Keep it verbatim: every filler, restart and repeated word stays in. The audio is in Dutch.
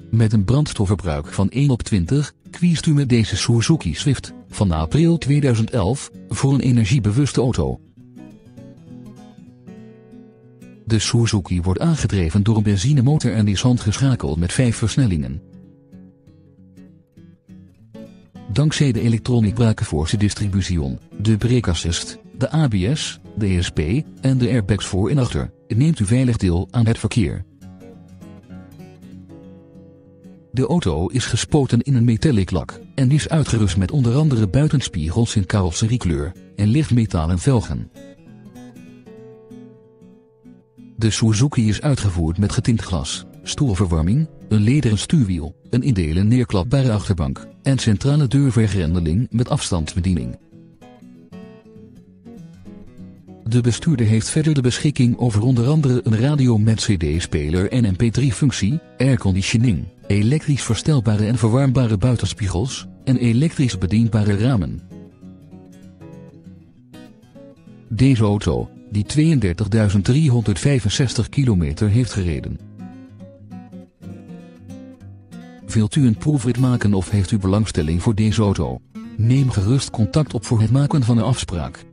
Met een brandstofverbruik van één op twintig, kiest u met deze Suzuki Swift van april tweeduizend elf voor een energiebewuste auto. De Suzuki wordt aangedreven door een benzinemotor en is handgeschakeld met vijf versnellingen. Dankzij de Electronic Brake Force Distribution, de Brake Assist, de A B S, de E S P en de airbags voor en achter, neemt u veilig deel aan het verkeer. De auto is gespoten in een metallic lak en is uitgerust met onder andere buitenspiegels in carrosseriekleur en lichtmetalen velgen. De Suzuki is uitgevoerd met getint glas, stoelverwarming, een lederen stuurwiel, een in delen neerklapbare achterbank en centrale deurvergrendeling met afstandsbediening. De bestuurder heeft verder de beschikking over onder andere een radio met cd-speler en M P drie functie, airconditioning, elektrisch verstelbare en verwarmbare buitenspiegels en elektrisch bedienbare ramen. Deze auto, die tweeëndertigduizend driehonderdvijfenzestig kilometer heeft gereden. Wilt u een proefrit maken of heeft u belangstelling voor deze auto? Neem gerust contact op voor het maken van een afspraak.